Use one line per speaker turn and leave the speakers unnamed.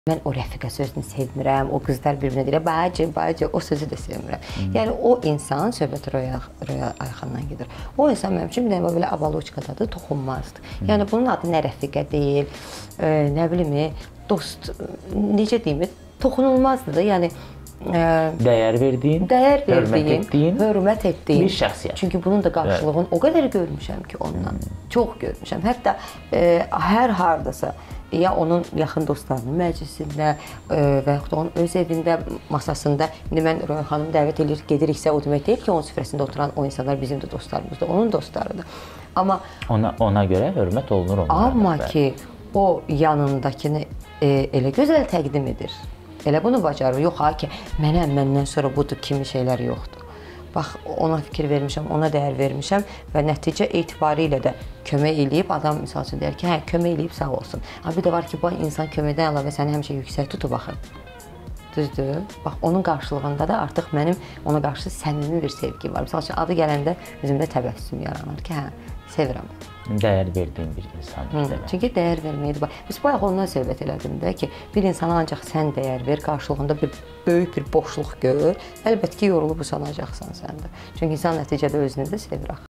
Mən o rəfiqə sözünü sevmirəm, o qızlar bir-birinə deyir, bacı, o sözü də sevmirəm. Yəni, o insan, söhbət Röya Ayxandan gedir. O insan mənim üçün bir dənə belə avaloçkadadır, toxunmazdır. Yəni, bunun adı nə rəfiqə deyil, nə bilim, dost, necə deyim, toxunulmazdır da, yəni,
dəyər verdiyin,
hörmət etdiyin
bir şəxsiyyət.
Çünki bunun da qarşılığını o qədər görmüşəm ki, ondan, çox görmüşəm. Hətta hər hardasa, ya onun yaxın dostlarının məclisində və yaxud da onun öz evində, masasında, indi mən Röya xanımı dəvət edir, gediriksə, o demək deyil ki, onun süfrəsində oturan o insanlar bizim də dostlarımızdır, onun dostlarıdır. Amma
ona görə hörmət olunur onlara.
Amma ki, o yanındakını elə gözəl təqdim edir. Elə bunu bacarır. Yox ha ki, məndən sonra budur kimi şeylər yoxdur. Bax, ona fikir vermişəm, ona dəyər vermişəm və nəticə etibarilə də kömək eləyib, adam misal üçün deyər ki, hə, kömək eləyib, sağ olsun. Amma bir də var ki, bu insan köməkdən əlavə səni həmişə yüksək tutub baxır. Düzdür? Bax, onun qarşılığında da artıq mənim ona qarşı səmimi bir sevgi var. Misal üçün, adı gələndə üzümdə təbəssüm yaranır ki, hə, sevirəm.
Dəyər verdiyin bir insan.
Çünki dəyər verməkdir. Biz bayaq ondan söhbət elədim də ki, bir insana ancaq sən dəyər ver, qarşılığında böyük bir boşluq gör. Əlbəttə ki, yorulub usanacaqsan sən də. Çünki insan nəticədə özünü də sevir axı.